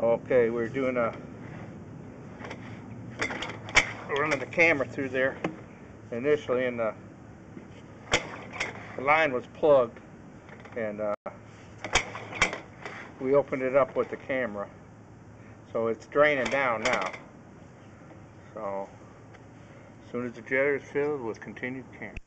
Okay, we're running the camera through there initially, and the line was plugged, and we opened it up with the camera, so it's draining down now. So as soon as the jetter is filled, we'll continue the camera.